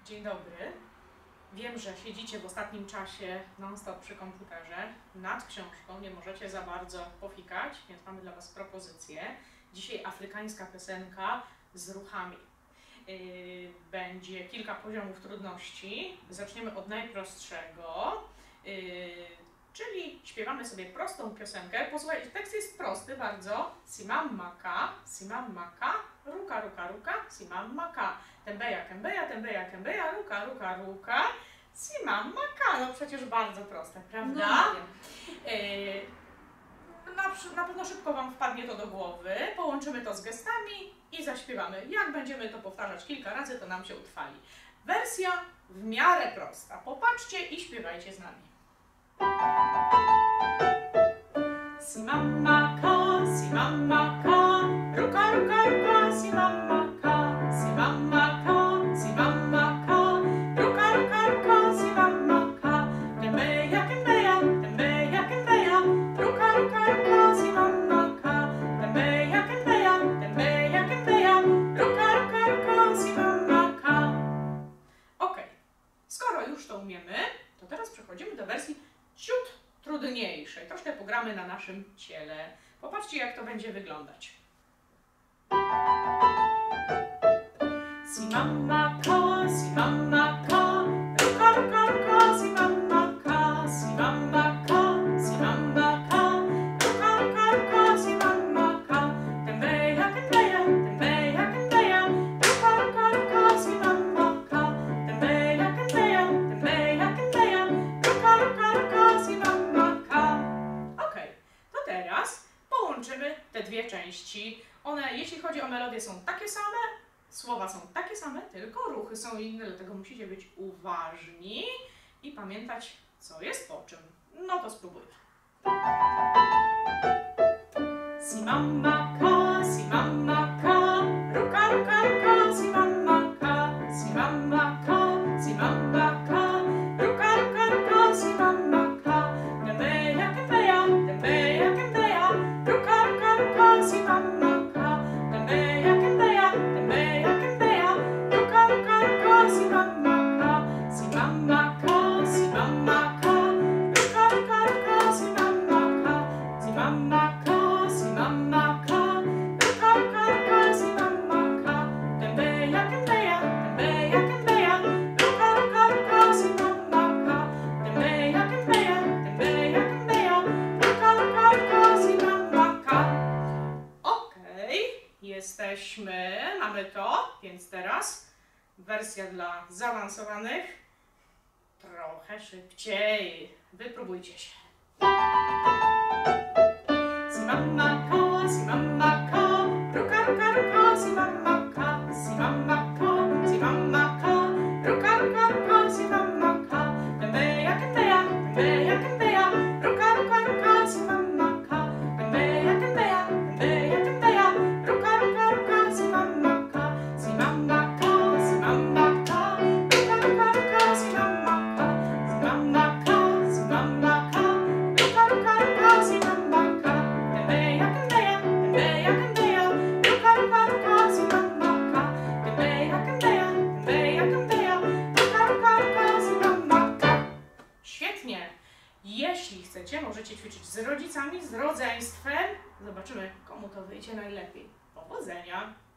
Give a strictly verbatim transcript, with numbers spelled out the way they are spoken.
Dzień dobry. Wiem, że siedzicie w ostatnim czasie non-stop przy komputerze, nad książką, nie możecie za bardzo pofikać, więc mamy dla Was propozycję. Dzisiaj afrykańska piosenka z ruchami. Yy, będzie kilka poziomów trudności. Zaczniemy od najprostszego, yy, czyli śpiewamy sobie prostą piosenkę. Posłuchajcie, tekst jest prosty bardzo. Simam maka, simam maka, ruka, ruka, ruka, simam maka. Tembeja, kembeja, tembeja, kembeja, ruka, ruka, ruka, simam maka. No przecież bardzo proste, prawda? No, yy, na, na pewno szybko Wam wpadnie to do głowy. Połączymy to z gestami i zaśpiewamy. Jak będziemy to powtarzać kilka razy, to nam się utrwali. Wersja w miarę prosta. Popatrzcie i śpiewajcie z nami. Simam maka, simam maka, ruka, ruka, ruka, simam maka, simam maka, simam maka, ruka, ruka, ruka, simam maka, tembeja, kembeja, tembeja, kembeja, ruka, ruka, ruka, simam maka, tembeja, kembeja, tembeja, kembeja, ruka, ruka, ruka, simam maka. Ok, skoro już to umiemy, to teraz przechodzimy do wersji ciut trudniejszej. Troszkę pogramy na naszym ciele. Popatrzcie, jak to będzie wyglądać. Simam maka, simam maka, ruka, ruka, ruka, simam maka, simam maka, simam maka, ruka, ruka, ruka, simam maka, tembeja, kembeja, tembeja, kembeja, ruka, ruka, ruka, simam maka, tembeja, kembeja, tembeja, kembeja, ruka, ruka, ruka, simam maka. Ok, to teraz połączymy te dwie części. One, jeśli chodzi o melodię, są takie same, słowa są takie same, tylko ruchy są inne, dlatego musicie być uważni i pamiętać, co jest po czym. No to spróbujmy. Simam maka, simam maka, ruka, ruka, ruka, simam maka, simam maka, simam maka, ruka, ruka, ruka, simam maka, tembeja, kembeja, tembeja, kembeja, ruka, ruka, ruka, simam maka, tembeja, kembeja, tembeja, kembeja, ruka, ruka, ruka, simam maka, simam maka, simam maka, ruka, ruka, ruka, simam maka, simam maka, simam maka, ruka, ruka, ruka, simam maka, tembeja, kembeja, tembeja, kembeja, ruka, ruka, ruka, simam maka, tembeja, kembeja, tembeja, kembeja, ruka, ruka, ruka, simam maka. Okej, jesteśmy, mamy to, więc teraz wersja dla zaawansowanych. Trochę szybciej. Wypróbujcie się. Simam maka, simam maka, ruka, ruka, ruka, simam maka, simam maka, simam maka, ruka, ruka, ruka, simam maka, tembeja, kembeja, tembeja, kembeja, ruka, ruka, ruka, simam maka, tembeja, kembeja, tembeja, kembeja, ruka, ruka, ruka, simam maka, simam maka, simam maka, ruka, ruka, ruka, simam maka, simam maka, simam maka, ruka, ruka, ruka, simam maka, tembeja, kembeja, tembeja, kembeja, ruka, ruka, ruka, simam maka, tembeja, kembeja, tembeja, kembeja, ruka, ruka, ruka, simam maka. Świetnie! Jeśli chcecie, możecie ćwiczyć z rodzicami, z rodzeństwem. Zobaczymy, komu to wyjdzie najlepiej. Powodzenia!